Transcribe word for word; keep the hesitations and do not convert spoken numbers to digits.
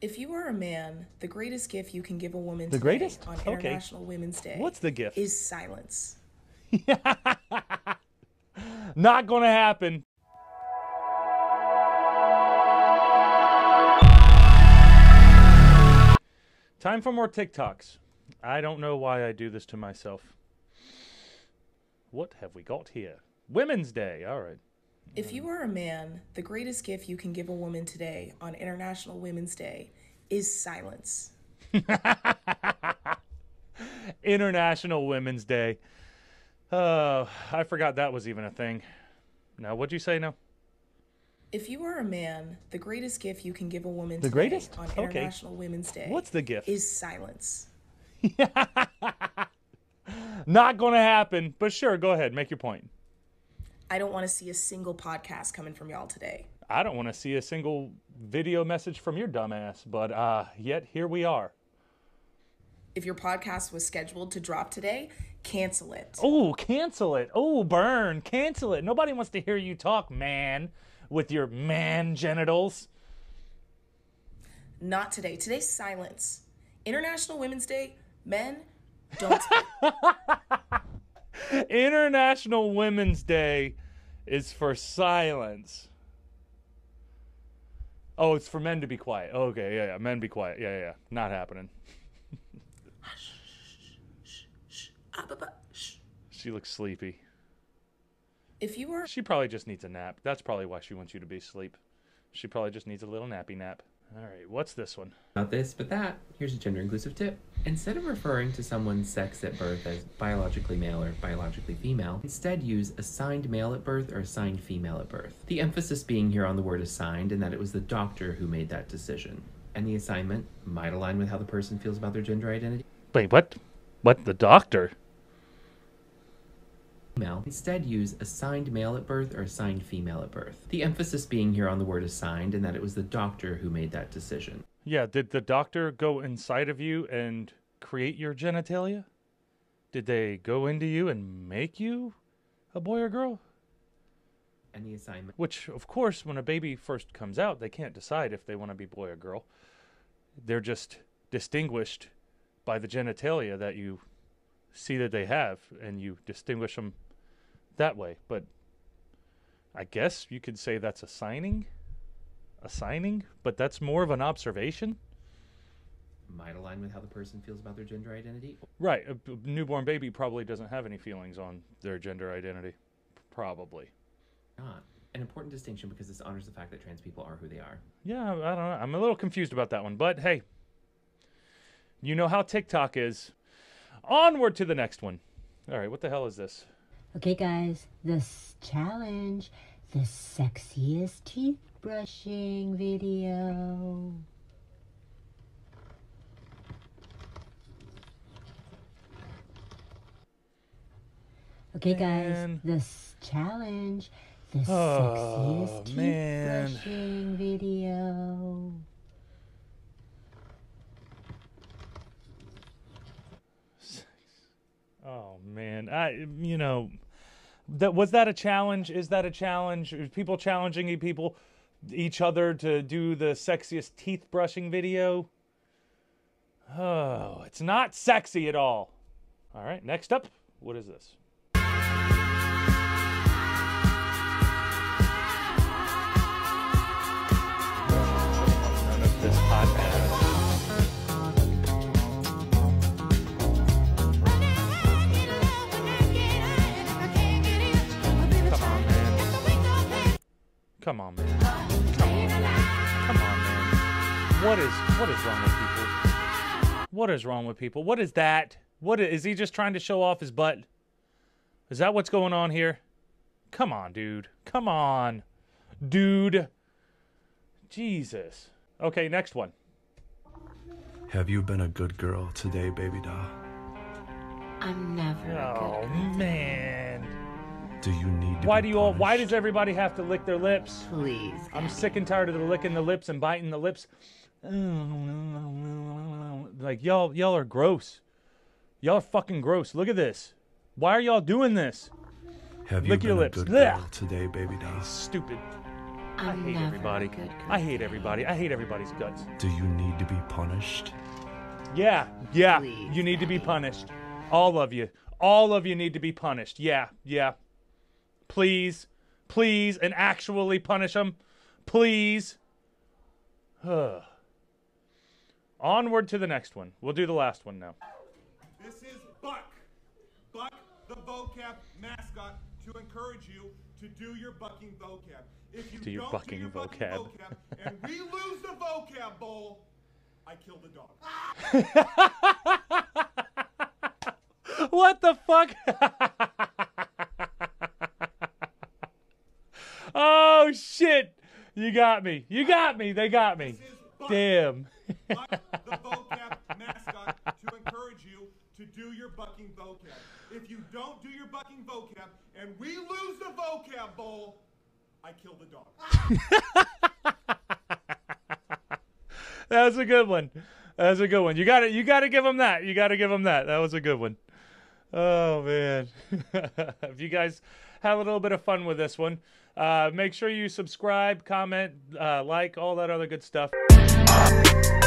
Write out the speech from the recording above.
If you are a man, the greatest gift you can give a woman The today greatest? on Okay. International Women's Day What's the gift? is silence. Not gonna happen. Time for more TikToks. I don't know why I do this to myself. What have we got here? Women's Day. All right. If you are a man, the greatest gift you can give a woman today on International Women's Day is silence. International Women's Day. Oh, I forgot that was even a thing. Now, what'd you say now? If you are a man, the greatest gift you can give a woman The today greatest? on Okay. International Women's Day What's the gift? is silence. Not gonna happen, but sure, go ahead, make your point. I don't want to see a single podcast coming from y'all today. I don't want to see a single video message from your dumbass, but uh, yet here we are. If your podcast was scheduled to drop today, cancel it. Oh, cancel it. Oh, burn. Cancel it. Nobody wants to hear you talk, man, with your man genitals. Not today. Today's silence. International Women's Day, men, don't speak. International Women's Day is for silence. Oh, it's for men to be quiet. Oh, okay, yeah, yeah. Men be quiet. Yeah, yeah, yeah. Not happening. Ah, ba, ba, shh. She looks sleepy. If you are She probably just needs a nap. That's probably why she wants you to be asleep. She probably just needs a little nappy nap. All right, what's this one? Not this, but that. Here's a gender-inclusive tip. Instead of referring to someone's sex at birth as biologically male or biologically female, instead use assigned male at birth or assigned female at birth. The emphasis being here on the word assigned and that it was the doctor who made that decision. And the assignment might align with how the person feels about their gender identity. Wait, what? What? The doctor? Female. Instead use assigned male at birth or assigned female at birth. The emphasis being here on the word assigned and that it was the doctor who made that decision. Yeah, did the doctor go inside of you and create your genitalia? Did they go into you and make you a boy or girl? And the assignment. Which, of course, when a baby first comes out, they can't decide if they want to be boy or girl. They're just distinguished by the genitalia that you see that they have, and you distinguish them that way. But I guess you could say that's assigning, assigning, but that's more of an observation. Might align with how the person feels about their gender identity. Right, a b- newborn baby probably doesn't have any feelings on their gender identity. Probably. Not. An important distinction because this honors the fact that trans people are who they are. Yeah, I don't know. I'm a little confused about that one, but hey, you know how TikTok is. Onward to the next one. All right, what the hell is this? Okay, guys, this challenge, the sexiest teeth brushing video. Okay, Man. guys, this challenge, the Oh, sexiest teeth man. brushing video. Oh man, I you know, that was that a challenge? Is that a challenge? Is people challenging e- people each other to do the sexiest teeth brushing video? Oh, it's not sexy at all. All right, next up, what is this? None of this podcast. Come on, man. Come on, man. Come on, man. Come on, man. What is what is wrong with people? What is wrong with people? What is that? What is, is he just trying to show off his butt? Is that what's going on here? Come on, dude. Come on, dude. Jesus. Okay, next one. Have you been a good girl today, baby doll? I'm never a Oh good girl. man. Do you need to Why be do you all? Why punished? does everybody have to lick their lips? Please. I'm sick and tired of the licking the lips and biting the lips. Like y'all, y'all are gross. Y'all are fucking gross. Look at this. Why are y'all doing this? Have you lick been your a lips. good Blech. girl today, baby doll? Stupid. I I'm hate never everybody. a good girl. I hate everybody. I hate everybody's guts. Do you need to be punished? Yeah, yeah. Please, You need to be Daddy. punished. All of you. All of you need to be punished. Yeah, yeah. Please, please, and actually punish them. Please. Onward to the next one. We'll do the last one now. This is Buck. Buck, the vocab mascot, to encourage you to do your bucking vocab. If you Do your don't bucking do your vocab. bucking vocab and we lose the vocab bowl, I kill the dog. What the fuck? Oh shit! You got me. You got me. They got me. This is Buck. Damn. Buck, the vocab mascot, to encourage you to do your bucking vocab. If you don't do your bucking vocab and we lose the vocab bowl, I kill the dog. That was a good one. That was a good one. You got to You got to give them that. You got to give them that. That was a good one. Oh man. If you guys have a little bit of fun with this one, uh, make sure you subscribe, comment, uh, like, all that other good stuff.